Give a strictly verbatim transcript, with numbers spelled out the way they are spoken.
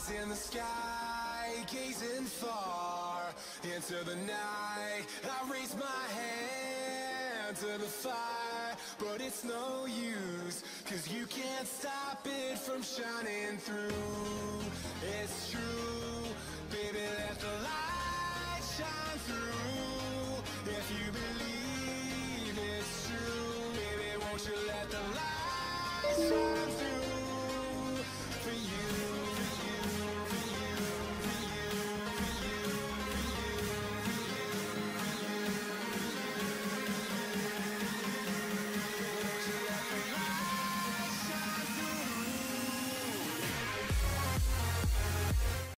Eyes in the sky, gazing far into the night. I raise my hand to the fire, but it's no use, 'cause you can't stop it from shining through. It's true, baby, let the light shine through. If you believe